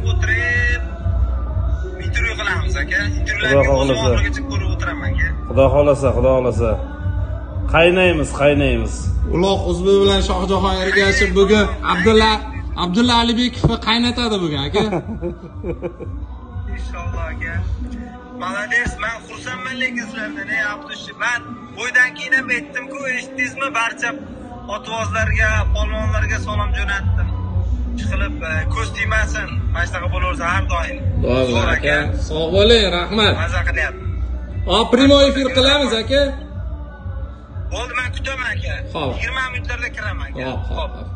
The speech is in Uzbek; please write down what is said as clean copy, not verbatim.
o'tirib intervyu qilamiz aka. Intervyularga o'zim oxirigacha ko'rib o'tiraman aka. Xudo xolasa. Qaynaymiz. Uloq uzbi bilan Shohjahon Ergashev bugun Abdulla Alibekovni qaynatadi bugun aka. Inshaalloh aka. Malades, men xursandman lekin sizlardan, Abdush. Men bo'ydan keyin ham aytdim-ku, eshitdingizmi? Barcha otvozlarga, polvonlarga salom jo'natdim. Chiqilib ko'z tiymasin. Mana shunaqa bo'laversa har doim. Zo'r aka. Sog' bo'ling, rahmat. Maza qilyapti. Primo efir qilamiz aka. Bo'ldi, men kutaman aka. 20 minutlarda kiraman aka. Xo'p.